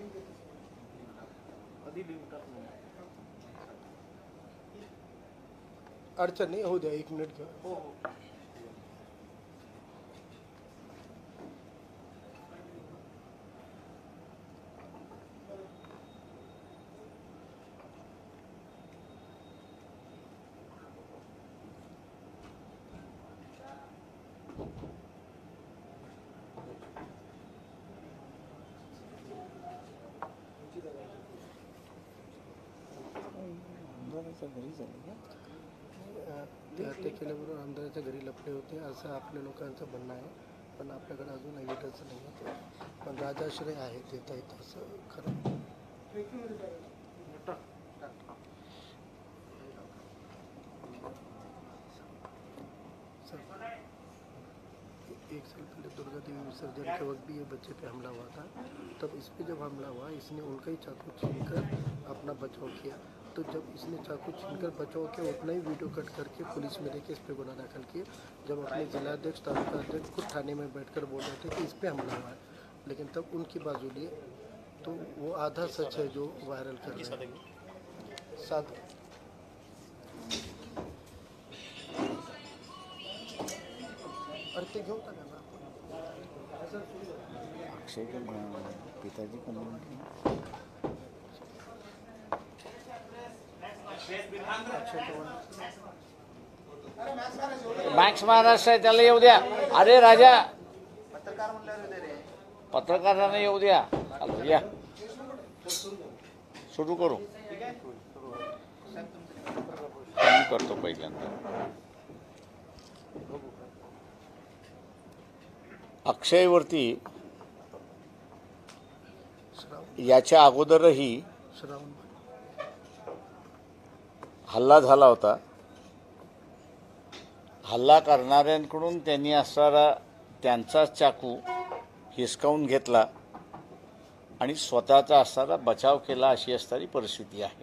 अडचण नाही, होऊ द्या, 1 मिनिट घ्या. ते केल्याबरोबर आमदाराच्या घरी लपले होते असं आपल्या लोकांचं म्हणणं आहे, पण आपल्याकडे अजून एव्हिडन्स नाही आहे. पण राजाश्रय आहे देता येतं असं खरं. एक साल पहले दुर्गा देवी विसर्जन के वक्त भी ये बच्चे पे हमला हुआ था. तब इस पे जब हमला हुआ, इसने उनका ही चाकू छीनकर अपना बचाव किया. तो जब इसने चाकू छीनकर बचाव किया, उतना ही वीडियो कट करके पुलिस में देके इस पे गुनाह दाखिल किए. जब अपने जिलाध्यक्ष तालुका अध्यक्ष खुद थाने में बैठकर बोल रहे थे कि इस पे हमला हुआ है, लेकिन तब उनकी बाजू लिए. तो वो आधा सच है जो वायरल कर रहे हैं. साथ घेऊन टाका ना. अक्षय के पिताजी को मॅक्स महाराष्ट्र आहे, त्याला येऊ द्या. अरे राजा, पत्रकारांना येऊ द्या. या सुरू करू. मी करतो पहिल्यांदा. अक्षयवरती याच्या अगोदरही हल्ला झाला होता. हल्ला करणाऱ्यांकडून त्यांनी असणारा त्यांचा चाकू हिसकावून घेतला आणि स्वतःचा असणारा बचाव केला, अशी असणारी परिस्थिती आहे.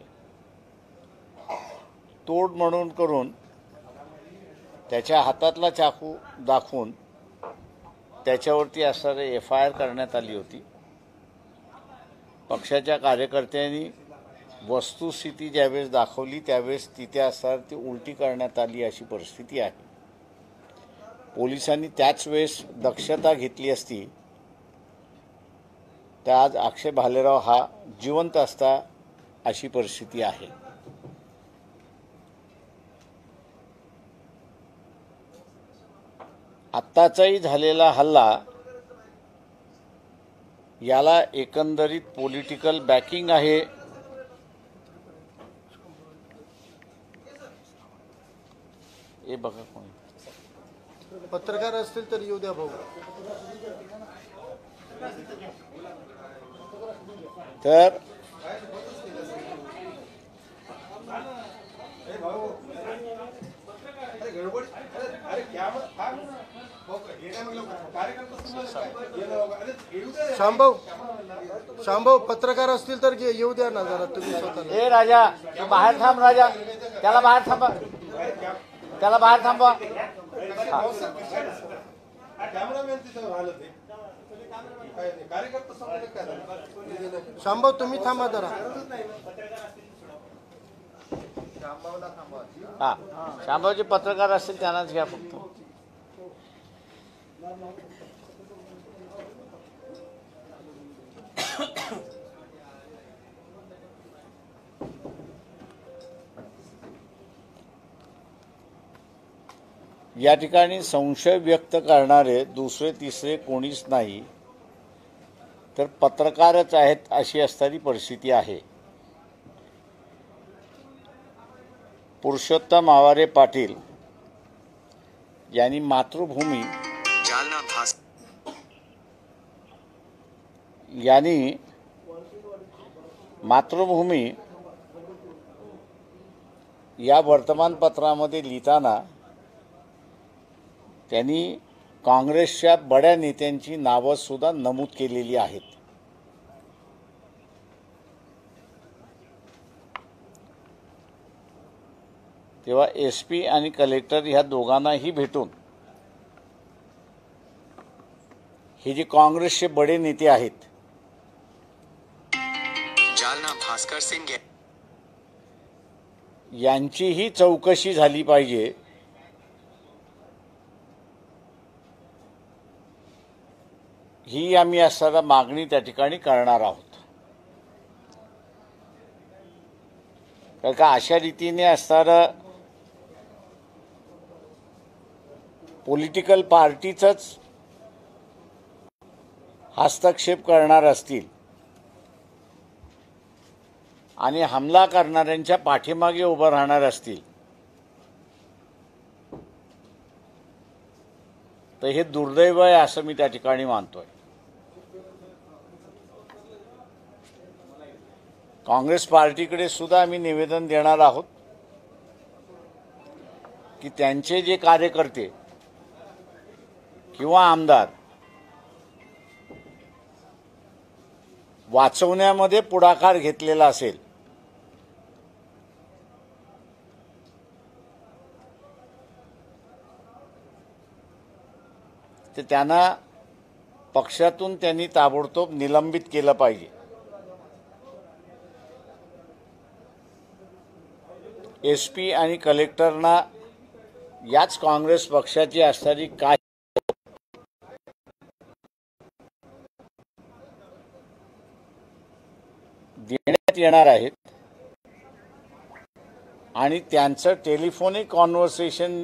तोड म्हणून करून त्याच्या हातातला चाकू दाखवून त्याच्यावरती असणारे FIR करण्यात आली होती. पक्षाच्या कार्यकर्त्यांनी वस्तुस्थिती ज्यावेळेस दाखवली त्यावेळेस तिथे असणार ती उलटी करण्यात आली, अशी परिस्थिती आहे. पोलिसांनी त्याच वेळेस दक्षता घेतली असती तर आज अक्षय भालेराव हा जिवंत असता, अशी परिस्थिती आहे. आत्ताचाही झालेला हल्ला याला एकंदरीत पॉलिटिकल बॅकिंग आहे. हे बघा, कोणी पत्रकार असतील तर येऊ द्या भाऊ. तर शामभाऊ पत्रकार असतील तर येऊ द्या ना जरा तुम्ही स्वतःला. हे राजा, तू बाहेर थांब. राजा, त्याला बाहेर थांबा. त्याला बाहेर थांबवा. शामभाऊ तुम्ही थांबा जरा. हा, शामभाऊचे पत्रकार असतील त्यांनाच घ्या फक्त. या ठिकाणी संशय व्यक्त करणारे दुसरे तिसरे कोणीच नाही, तर पत्रकारच आहेत, अशी असणारी परिस्थिती आहे. पुरुषोत्तम आवारे पाटील यांनी मातृभूमी या वर्तमानपत्रामध्ये लिहिताना त्यांनी काँग्रेसच्या बड्या नेत्यांची नावं सुद्धा नमूद केलेली आहेत. तेव्हा SP आणि कलेक्टर ह्या दोघांनाही भेटून हे जे काँग्रेसचे बडे नेते आहेत भास्कर सिंग यांचीही चौकशी झाली पाहिजे, ही आम्ही असताना मागणी त्या ठिकाणी करणार आहोत. कारण का अशा रीतीने असणारं पॉलिटिकल पार्टीचंच हस्तक्षेप करणार असतील आणि हमला करणाऱ्यांच्या पाठीमागे उभं राहणार असतील तर हे दुर्दैव आहे असं मी त्या ठिकाणी मानतोय. काँग्रेस पार्टीकडे सुद्धा आम्ही निवेदन देणार आहोत की त्यांचे जे कार्यकर्ते किंवा आमदार वाचवण्यामध्ये पुढाकार घेतलेला असेल तर त्यांना पक्षातून त्यांनी ताबडतोब निलंबित केलं पाहिजे. एसपी आणि कलेक्टरना याच काँग्रेस पक्षाची असणारी काय देण्यात येणार आहेत आणि त्यांचं टेलिफोनिक कॉन्व्हर्सेशन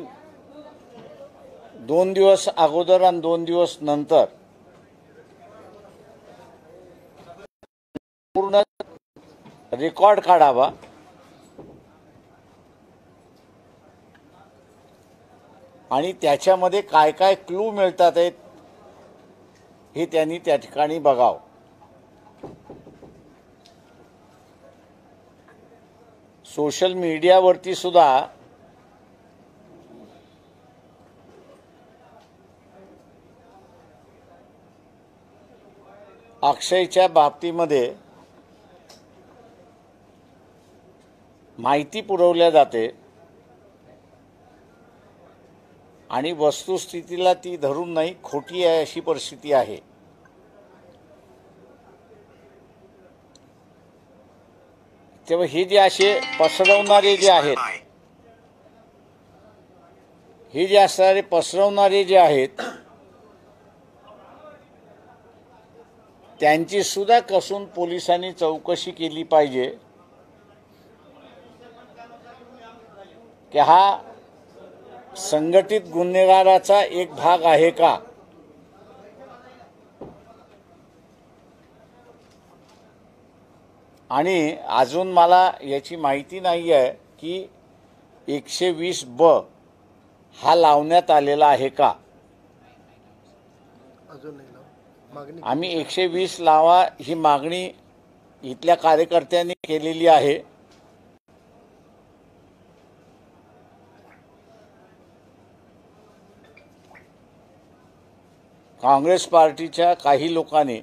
2 दिवस अगोदर आणि 2 दिवस नंतर पूर्ण रेकॉर्ड काढावा आणि त्याच्यामध्ये काय काय क्लू मिळतात आहेत हे त्यांनी त्या ठिकाणी बघावं. सोशल मीडियावरती सुद्धा अक्षयच्या बाबतीमध्ये माहिती पुरवल्या जाते आणि वस्तुस्थितीला ती धरून नाही, खोटी आहे अशी परिस्थिती आहे. तेव्हा हे जे असे पसरवणारे जे आहेत, हे जे असणारे पसरवणारे जे आहेत त्यांची सुद्धा कसून पोलिसांनी चौकशी केली पाहिजे की हा संघटित गुन्हेगाराचा एक भाग आहे का. आणि अजून मला याची माहिती नाही आहे की 120B हा लावण्यात आलेला आहे का. अजून नाही लाव. मागणी आम्ही 120 लावा ही मागणी इथल्या कार्यकर्त्यांनी केलेली आहे. काँग्रेस पार्टीच्या काही लोकांनी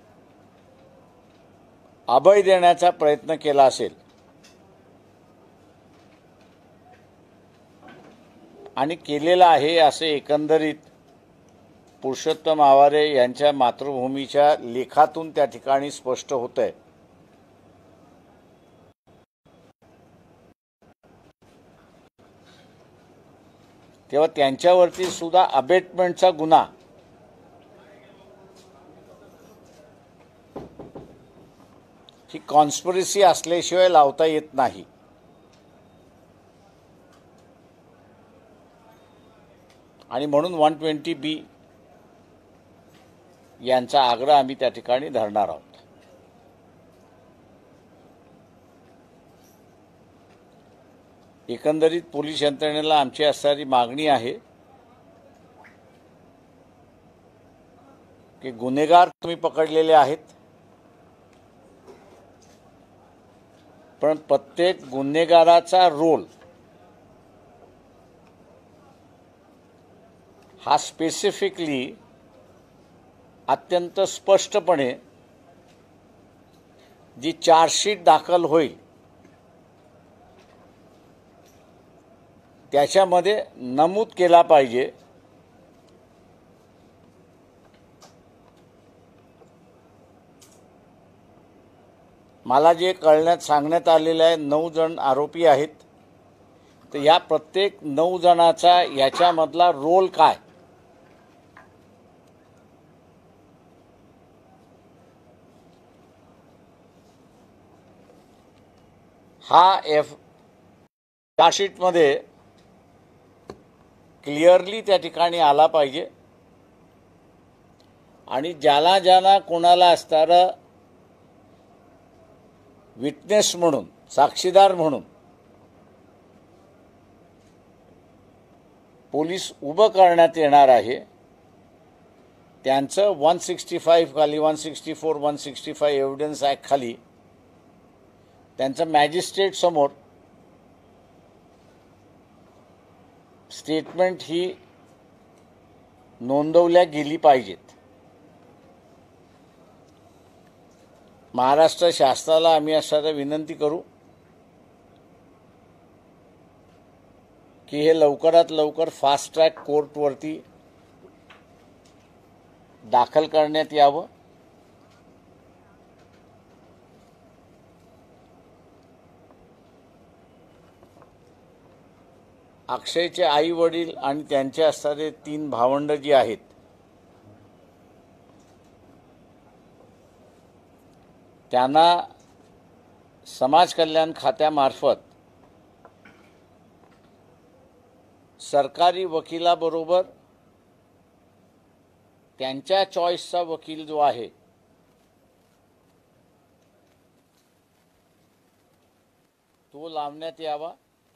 अभय देण्याचा प्रयत्न केला असेल आणि केलेला आहे असे एकंदरीत पुरुषोत्तम आवारे यांच्या मातृभूमीच्या लेखातून त्या ठिकाणी स्पष्ट होतंय. तेव्हा त्यांच्यावरती सुद्धा अबेटमेंटचा गुन्हा ही कॉन्स्पिरसी असल्याशिवाय लावता येत नाही. आणि म्हणून 120B यांचा आग्रह आम्ही त्या ठिकाणी धरणार आहोत. एकंदरीत पोलीस यंत्रणेला आमची असणारी मागणी आहे की गुन्हेगार तुम्ही पकडलेले आहेत, पण प्रत्येक गुन्हेगाराचा रोल हा स्पेसिफिकली अत्यंत स्पष्टपणे जी चार्जशीट दाखल होईल त्याच्यामध्ये नमूद केला पाहिजे. मला जे सांगण्यात आलेलं आहे 9 जण आरोपी आहेत. तर या प्रत्येक 9 जणाचा याच्यामधला रोल काय, हा चार्जशीटमध्ये क्लिअरली त्या ठिकाणी आला पाहिजे. आणि ज्याला ज्याला कोणाला असणारं विटनेस म्हणून, साक्षीदार म्हणून पोलीस उभं करण्यात येणार आहे, त्यांचं 165 खाली 164 165 एव्हिडन्स ॲक्ट खाली त्यांचं मॅजिस्ट्रेट समोर स्टेटमेंट ही नोंदवल्या गेली पाहिजेत. महाराष्ट्र शासनाला आम्ही असं विनंती करू की हे लवकरात लवकर फास्ट ट्रॅक कोर्टवरती दाखल करण्यात यावं. अक्षयचे आई वडील आणि त्यांचे असणारे 3 भावंड जी आहेत, त्यांना समाज कल्याण खात्यामार्फत सरकारी वकिलाबरोबर त्यांच्या चॉईसचा वकील जो आहे तो लावण्यात यावा.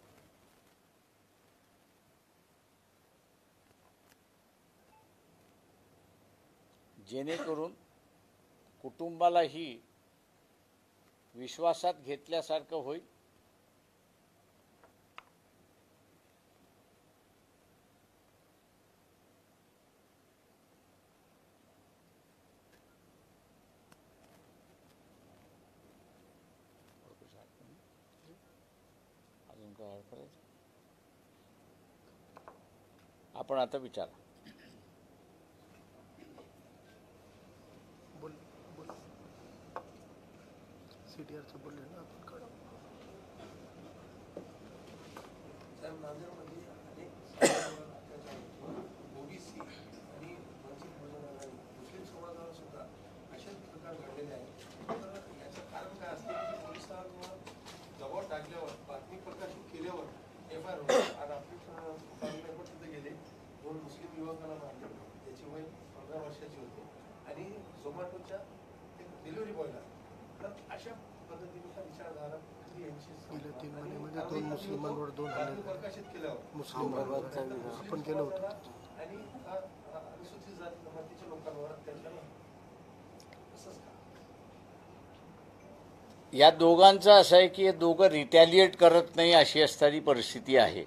जेणेकरून कुटुंबालाही विश्वासात घेतल्यासारखं होईल. अजून काय करायचं आपण आता विचारा. सीडीआरचं बोलले ना आपण काढा. नांदेडमध्ये अनेक ओबीसी आणि वंचित बहुजनांना मुस्लिम समाजाला सुद्धा अशाच प्रकार घडलेले आहेत. तर याचं कारण काय असतं की पोलिसांवर दबाव टाकल्यावर, बातमी प्रकाशित केल्यावर FIR होतो. आणि आपली पण तिथे गेले, 2 मुस्लिम युवकांना मारले, त्याची वय 15 वर्षाची होती आणि झोमॅटोच्या डिलिव्हरी बॉयला. तर अशा पद्धतीने विचारधारा गेल्या 3 महिन्यामध्ये 2 मुस्लिमांवर 2 हल्ले प्रकाशित केल्यावर मुस्लिम आपण केलं होतं. आणि अनुसूचित जाती जमातीच्या लोकांवर अत्याचार असंच का? या दोघांचं असं आहे की हे दोघं रिटॅलिएट करत नाही अशी असणारी परिस्थिती आहे.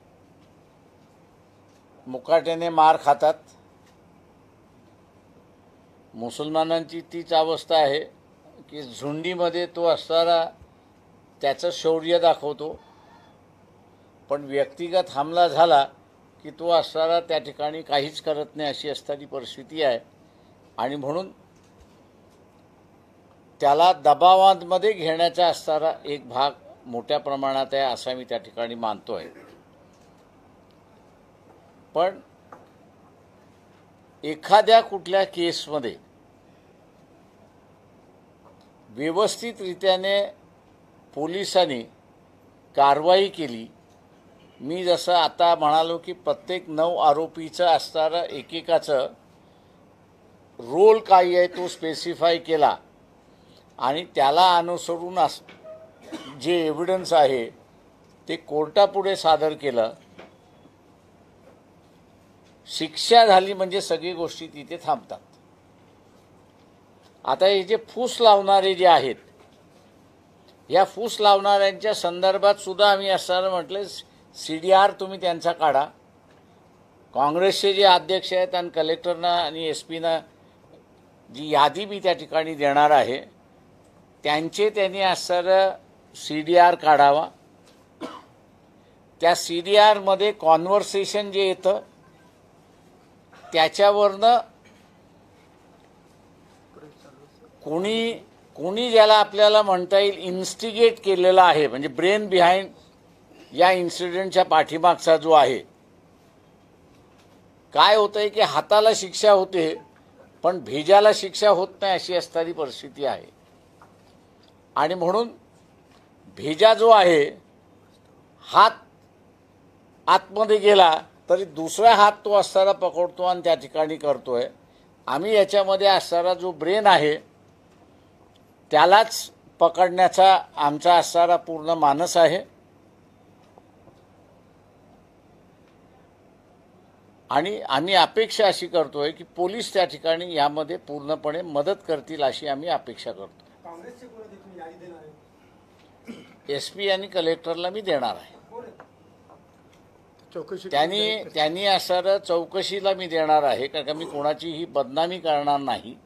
मुकाट्याने मार खातात. मुसलमानांची तीच अवस्था आहे की झुंडीमध्ये तो असणारा त्याचं शौर्य दाखवतो, पण व्यक्तिगत हमला झाला की तो असणारा त्या ठिकाणी काहीच करत नाही अशी असणारी परिस्थिती आहे. आणि म्हणून त्याला दबावांमध्ये घेण्याचा असणारा एक भाग मोठ्या प्रमाणात आहे असं मी त्या ठिकाणी मानतोय. पण एखाद्या कुठल्या केसमध्ये व्यवस्थितरित्याने पोलिसांनी कारवाई केली. मी जसं आता म्हणालो की प्रत्येक 9 आरोपीचं असणारं एकेकाचं रोल काय आहे तो स्पेसिफाय केला आणि त्याला अनुसरून जे एव्हिडन्स आहे ते कोर्टापुढे सादर केलं. शिक्षा झाली म्हणजे सगळी गोष्टी तिथे थांबतात. आता हे जे फूस लावणारे जे आहेत, या फूस लावणाऱ्यांच्या संदर्भात सुद्धा आम्ही असं म्हटलं CDR तुम्ही त्यांचा काढा. काँग्रेसचे जे अध्यक्ष आहेत आणि कलेक्टरना आणि SP जी यादी मी त्या ठिकाणी देणार आहे त्यांनी असं CDR काढावा. त्या CDR मध्ये कॉन्व्हर्सेशन जे येतं त्याच्यावरनं कोणी कोणी ज्याला आपल्याला म्हणता येईल इन्स्टिगेट केलेला आहे, म्हणजे ब्रेन बिहाइंड या इन्सिडेंटच्या पाठीमागचा जो आहे, काय होतंय की हाताला शिक्षा होते पण भेजाला शिक्षा होत नाही अशी असणारी परिस्थिती आहे. आणि म्हणून भेजा जो आहे, हात आतमध्ये गेला तरी दुसरा हात तो असणारा पकडतो आणि त्या ठिकाणी करतोय. आम्ही याच्यामध्ये असणारा जो ब्रेन आहे त्यालाच पकडण्याचा आमचा असणारा पूर्ण मानस आहे. आणि आम्ही अपेक्षा अशी करतोय की पोलीस त्या ठिकाणी यामध्ये पूर्णपणे मदत करतील अशी आम्ही अपेक्षा करतो. काँग्रेसचे कोण आहे तुम्ही यादी देणार आहे? SP आणि कलेक्टरला मी देणार आहे. कोण आहे? चौकशी त्यांनी असणारं चौकशीला मी देणार आहे, कारण का मी कोणाचीही बदनामी करणार नाही.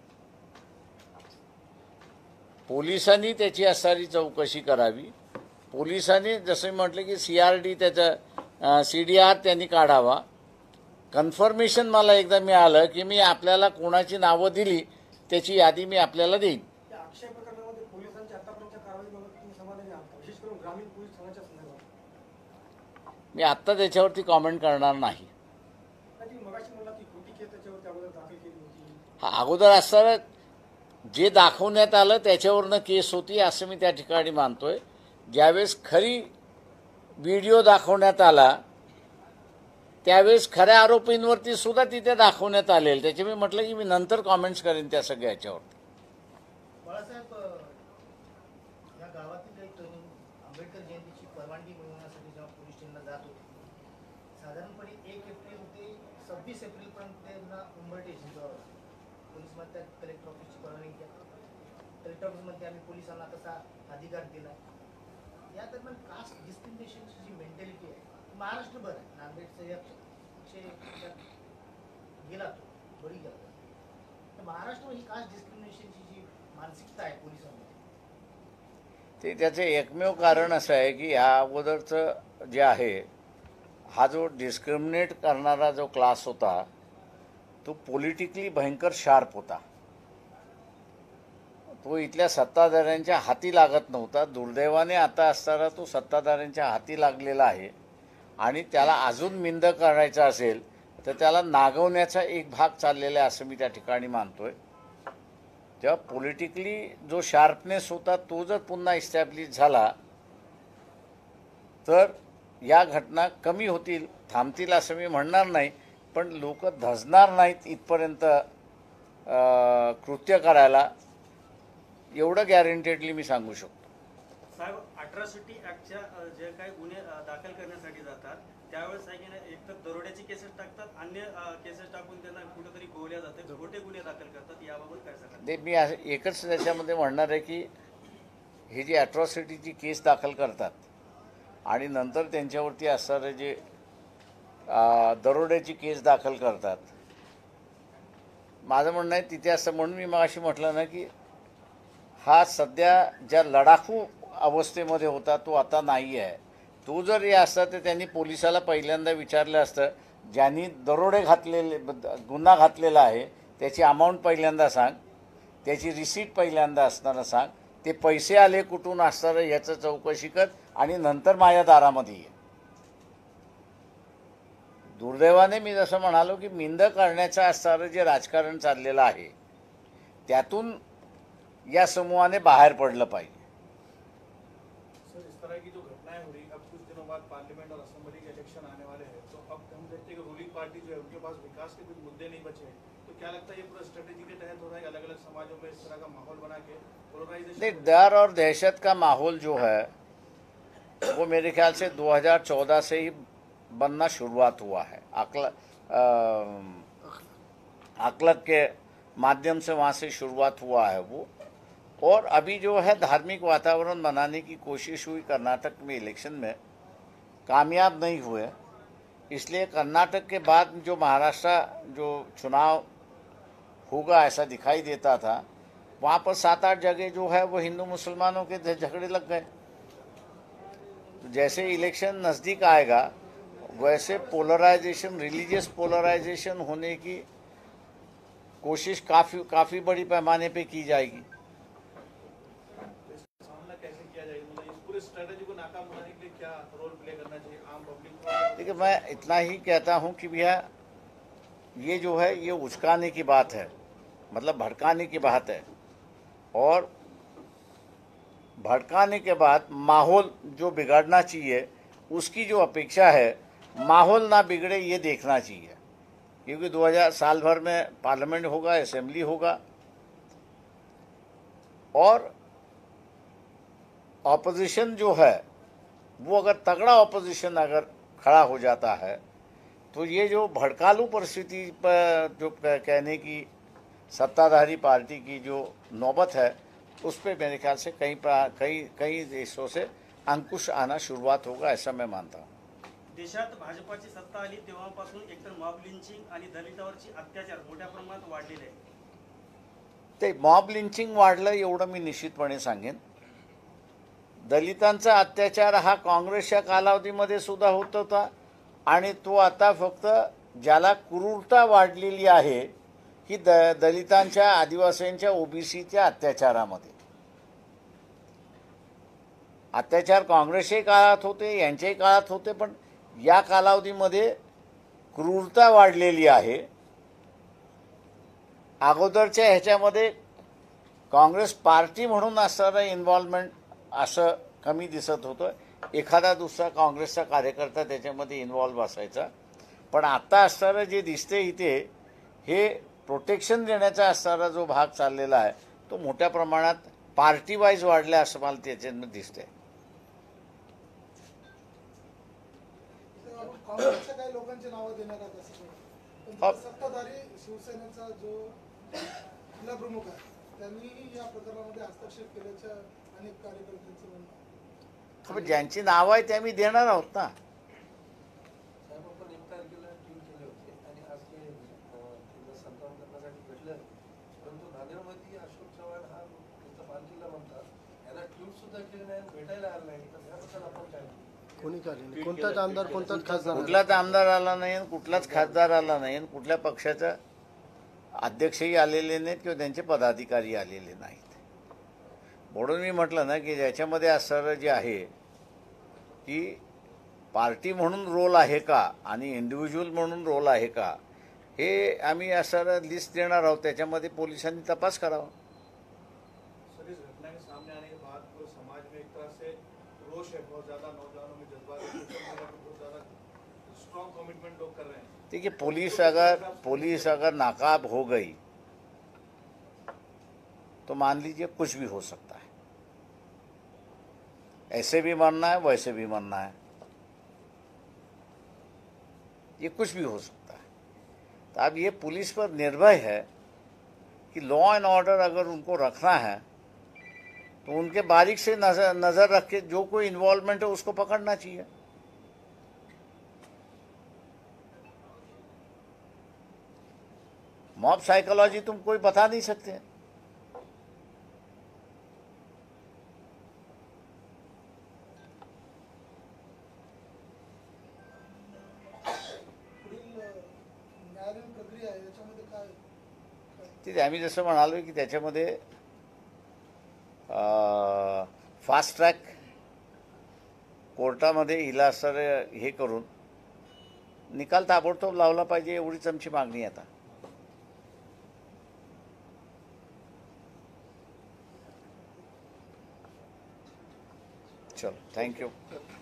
पोलिसांनी त्याची असणारी चौकशी करावी. पोलिसांनी जसं मी म्हटलं की CRD त्याचा CDR त्यांनी काढावा. कन्फर्मेशन मला एकदा मिळालं की मी आपल्याला कोणाची नावं दिली त्याची यादी मी आपल्याला देईन. या अक्षय प्रकरणामध्ये पोलिसांच्या आतापर्यंतच्या कारवाईबाबत तुम्ही समाधानी आहात का? विशेष करून ग्रामीण पोलीस ठाण्याच्या संदर्भात. मी आत्ता त्याच्यावरती कॉमेंट करणार नाही. तुम्ही मगाशी म्हणला की खोटी केस त्याच्यावर त्याबद्दल दाखल केली होती. हा अगोदर असणारं जे दाखवण्यात आलं त्याच्यावरनं केस होती असं मी त्या ठिकाणी मानतोय. ज्यावेळेस खरी व्हिडिओ दाखवण्यात आला त्यावेळेस खऱ्या आरोपींवरती सुद्धा तिथे दाखवण्यात आलेलं, त्याचे मी म्हटलं की मी नंतर कॉमेंट्स करेन त्या सगळ्या याच्यावरती. बाळासाहेब, या गावातील एक तरुण आंबेडकर जयंतीची परवानगी मिळवण्यासाठी जेव्हा पोलीस स्टेशनला जात होते, साधारणपणे 1 एप्रिल ते 26 एप्रिलपर्यंत त्यांना उंबरठे शिजवावं लागतं. पोलीस म्हणतात कलेक्टर ऑफिसची परवानगी घ्या. कलेक्टर ऑफिसमध्ये आम्ही पोलिसांना तसा अधिकार दिला. या दरम्यान कास्ट डिस्क्रिमिनेशनची जी मेंटॅलिटी आहे महाराष्ट्रभर आहे. नांदेडचं गेला तो बळी गेला. तर महाराष्ट्र ही कास्ट डिस्क्रिमिनेशनची जी मानसिकता आहे पोलिसांमध्ये, ते त्याचे एकमेव कारण असं आहे की ह्या अगोदरचं जे आहे, हा जो डिस्क्रिमिनेट करणारा जो क्लास होता तो पॉलिटिकली भयंकर शार्प होता. तो इथल्या सत्ताधाऱ्यांच्या हाती लागत नव्हता. दुर्दैवाने आता असताना तो सत्ताधाऱ्यांच्या हाती लागलेला आहे आणि त्याला अजून मिंद करायचा असेल तर त्याला नागवण्याचा एक भाग चाललेला आहे असं मी त्या ठिकाणी मानतोय. तेव्हा पॉलिटिकली जो शार्पनेस होता तो जर पुन्हा इस्टॅब्लिश झाला तर या घटना कमी होतील, थांबतील असं मी म्हणणार नाही, पण लोक धजणार नाहीत इथपर्यंत कृत्य करायला, एवढं गॅरंटेडली मी सांगू शकतो. साहेब, अट्रॉसिटी ऍक्टच्या जे काही गुन्हे दाखल करण्यासाठी जातात त्यावेळेस एक तर दरोड्याची केसेस टाकतात, अन्य केसेस टाकून त्यांना कुठेतरी गोवल्या जाते, खोटे गुन्हे दाखल करतात. याबाबत काय सांगाल? ते मी एकच त्याच्यामध्ये म्हणणार आहे की ही जी अट्रॉसिटीची केस दाखल करतात आणि नंतर त्यांच्यावरती असणारे जे दरोड्याची केस दाखल करतात, माझं म्हणणं आहे तिथे असं म्हणून मी मगाशी म्हटलं ना की हा सध्या ज्या लढाखू अवस्थेमध्ये होता तो आता नाही आहे. तो जर हे असता तर त्यांनी पोलिसाला पहिल्यांदा विचारलं असतं, ज्यांनी दरोडे घातलेले गुन्हा घातलेला आहे त्याची अमाऊंट पहिल्यांदा सांग, त्याची रिसीट पहिल्यांदा असताना सांग, ते पैसे आले कुठून असणारं याचं चौकशी कर आणि नंतर माझ्या दारामध्ये ये. दुर्दैवाने मी जसं म्हणालो की मिंद करण्याचं असणारं जे राजकारण चाललेलं आहे त्यातून या समूहाने बाहर पड़ना पाहिजे. सर, इस तरह की जो घटनाएं हो रही, अब कुछ दिनों बाद पार्लियामेंट और असेंबली के इलेक्शन आने वाले हैं, तो अब हम देखते हैं कि रूलिंग पार्टी जो है उनके पास विकास के कुछ मुद्दे नहीं बचे हैं. तो क्या लगता है ये पूरा स्ट्रेटेजी के तहत हो रहा है, अलग अलग समाजों में इस तरह का माहौल बना के पोलराइजेशन? डर और दहशत का माहौल जो है वो मेरे ख्याल से 2014 से ही बनना शुरुआत हुआ है. अकलक के माध्यम से वहाँ से शुरुआत हुआ है वो, और अभी जो है धार्मिक वातावरण बनाने की कोशिश हुई कर्नाटक में इलेक्शन में, कामयाब नहीं हुए. इसलिए कर्नाटक के बाद जो महाराष्ट्र जो चुनाव होगा ऐसा दिखाई देता था, वहाँ पर 7-8 जगह जो है वो हिंदू मुसलमानों के झगड़े लग गए. तो जैसे इलेक्शन नज़दीक आएगा वैसे पोलराइजेशन, रिलीजियस पोलराइजेशन होने की कोशिश काफ़ी बड़ी पैमाने पे की जाएगी. स्ट्रेटेजी को नाकाम बनाने के लिए क्या रोल प्ले करना चाहिए आम पब्लिक को? देखिए, मैं इतना ही कहता हूं कि भैया ये जो है ये उचकाने की बात है, मतलब भड़काने की बात है, और भड़काने के बाद माहौल जो बिगड़ना चाहिए उसकी जो अपेक्षा है, माहौल ना बिगड़े ये देखना चाहिए। क्योंकि 2000 साल भर में पार्लियामेंट होगा, असेंबली होगा, और ऑपोजिशन जो है वो अगर तगड़ा ऑपोजिशन अगर खड़ा हो जाता है तो ये जो भड़कालू परिस्थिति पर जो कहने की सत्ताधारी पार्टी की जो नौबत है उस पर मेरे ख्याल से कई देशों से अंकुश आना शुरुआत होगा, ऐसा मैं मानता हूँ। देशात भाजपाची सत्ता आली तेव्हापासून एकतर मॉब लिंचिंग आणि दलितावरची अत्याचार मोठ्या प्रमाणात वाढलेले आहे. ते मॉब लिंचिंग वाढलं एवढं मी निश्चितपणे सांगेन. दलितांचा अत्याचार हा काँग्रेसच्या कालावधीमध्ये सुद्धा होत होता, आणि तो आता फक्त ज्याला क्रूरता वाढलेली आहे ही दलितांच्या, आदिवासींच्या, ओबीसीच्या अत्याचारामध्ये. अत्याचार काँग्रेसच्याही काळात होते, यांच्याही काळात होते, पण या कालावधीमध्ये क्रूरता वाढलेली आहे. अगोदरच्या ह्याच्यामध्ये काँग्रेस पार्टी म्हणून असणारं इन्व्हॉल्वमेंट असं कमी दिसत होतं. एखादा दुसरा काँग्रेसचा कार्यकर्ता त्याच्यामध्ये इन्व्हॉल्व असायचा, पण आता असणारं जे दिसते इथे हे प्रोटेक्शन देण्याचा असणारा जो भाग चाललेला आहे तो मोठ्या प्रमाणात पार्टी वाईज वाढला असं मला त्याच्यामध्ये दिसतंय. काँग्रेसच्या काही लोकांची नावं देण्यात आली असं, पण सत्ताधारी शिवसेनेचा जो जिल्हा प्रमुख आहे त्यांनी या प्रकरणामध्ये हस्तक्षेप केल्याच्या अनेक कार्यकर्त्यांचं म्हणणं आहे. पण ज्यांची नावं आहे ते आम्ही देणार आहोत ना. साहेब, आपण 1 तारखेला ट्विट केले होते आणि आज ते त्यांना संताप करण्यासाठी भेटलं, परंतु नांदेडमध्ये अशोक चव्हाण हा त्यांचा पालखीला म्हणतात, याला ट्विट सुद्धा केलं नाही, भेटायला आलं नाही, तर त्याबद्दल आपण काय म्हणतो? कोणी काढले नाही, कोणताच आमदार, कोणताच खासदार कुठलाच आमदार आला नाही, कुठलाच खासदार आला नाही, कुठल्या पक्षाचा अध्यक्षही आलेले नाहीत किंवा त्यांचे पदाधिकारी आलेले नाहीत. म्हणून मी म्हटलं ना की ज्याच्यामध्ये असणारं जे आहे की पार्टी म्हणून रोल आहे का आणि इंडिव्हिज्युअल म्हणून रोल आहे का, हे आम्ही असणारं लिस्ट देणार आहोत. त्याच्यामध्ये पोलिसांनी तपास करावा. सर, इस घटना के सामने आने के बाद पूरे समाज में एक तरह से रोष है, बहुत ज्यादा नौजवानों में जज्बात है, बहुत ज्यादा स्ट्रॉन्ग कमिटमेंट लोग कर रहे हैं. देखिए, पुलिस अगर नाकाब हो गई तो मान लीजिए कुछ भी हो सकता है. ऐसे भी मरना है, वैसे भी मरना है, ये कुछ भी हो सकता है. तो अब ये पुलिस पर निर्भर है कि लॉ एंड ऑर्डर अगर उनको रखना है तो उनके बारीक से नज़र रख के जो कोई इन्वॉल्वमेंट है उसको पकड़ना चाहिए. मॉब साइकोलॉजी तुम कोई बता नहीं सकते. पुढील न्यायालयीन प्रक्रिया आहे याच्यामध्ये काय तिथे आम्ही जसं म्हणालो की त्याच्यामध्ये फास्ट ट्रॅक कोर्टामध्ये हिला सर हे करून निकाल ताबडतोब लावला पाहिजे, एवढीच आमची मागणी आहे आता. चलो, थँक्यू.